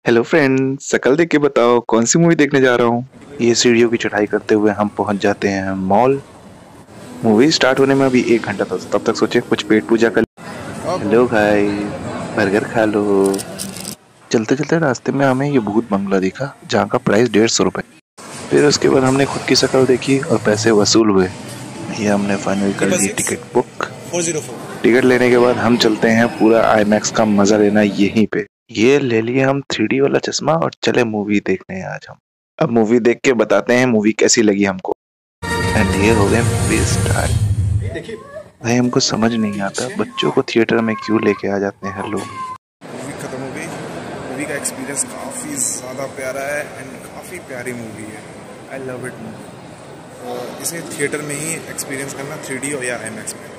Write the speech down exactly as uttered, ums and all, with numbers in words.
Hello friend, शकल देख के बताओ कौन सी मूवी देखने जा रहा हूँ। ये सीढ़ियों की चढ़ाई करते हुए हम पहुंच जाते हैं मॉल। मूवी स्टार्ट होने में अभी एक घंटा था, तब तक सोचे कुछ पेट पूजा कर। हेलो गाइस, बर्गर खा लो। चलते चलते रास्ते में हमें ये भूत बंगला दिखा जहाँ का प्राइस डेढ़ सौ रुपए। फिर उसके बाद हमने खुद की शक्ल देखी और पैसे वसूल हुए। भैया हमने फाइनल कर ली टिकट बुक। टिकट लेने के बाद हम चलते हैं पूरा आई मैक्स का मजा लेना यहीं पे। ये ले लिए हम थ्री डी वाला चश्मा और चले मूवी देखने आज हम। अब मूवी देख के बताते हैं मूवी कैसी लगी हमको। एंड ये हो गए मूवी स्टार्ट। भाई हमको समझ नहीं आता बच्चों को थिएटर में क्यों लेके आ जाते हैं लोग। मूवी खत्म हो गई। मूवी का एक्सपीरियंस काफ़ी ज़्यादा प्यारा है एंड काफ़ी प्यारी मूवी है। I love it movie. इसे थिएटर में ही एक्सपीरियंस करना थ्री डी और या आई मैक्स में।